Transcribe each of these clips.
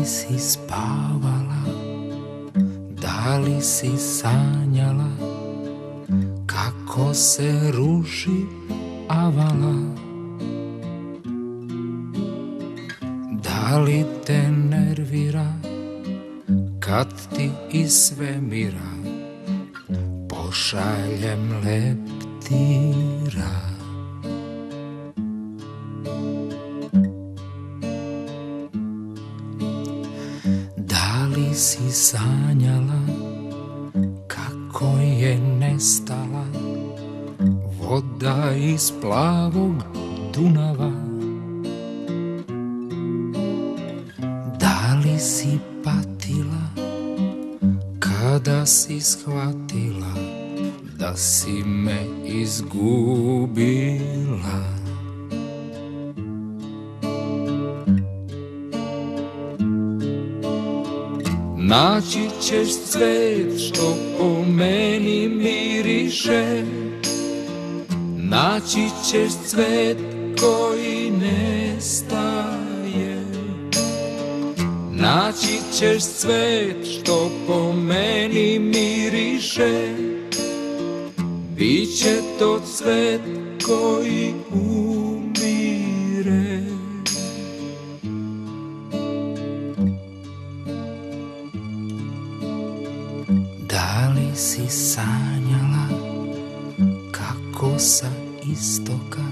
li si spavala, da li si sanjala kako se ruši avala? Da li te nervira kad ti iz svemira pošaljem leptira? Da li si sanjala kako je nestala voda iz plavog Dunava? Da li si patila kada si shvatila da si me izgubila? Naći ćeš cvet što po meni miriše, naći ćeš cvet koji nestaje. Naći ćeš cvet što po meni miriše, biće to cvet koji umire. Da li si sanjala kako sa istoka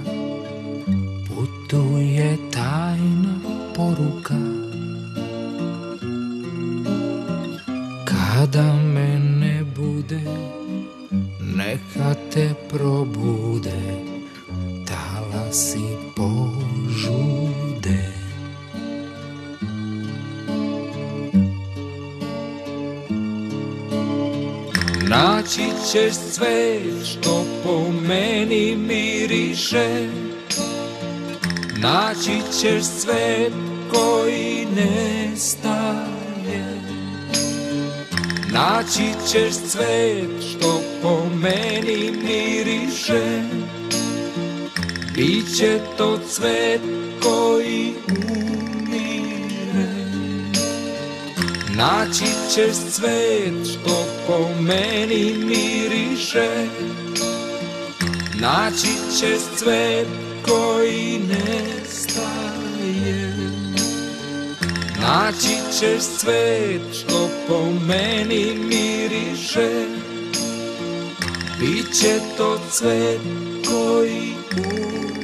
putuje tajna poruka? Kada me ne bude, neka te probude talasi požude. Naći ćeš cvet što po meni miriše, naći ćeš cvet koji nestaje. Naći ćeš cvet što po meni miriše, biće to cvet koji umire. Naći ćeš cvet što po meni miriše, naći ćeš cvet koji nestaje. Naći ćeš cvet što po meni miriše, biće to cvet koji umire.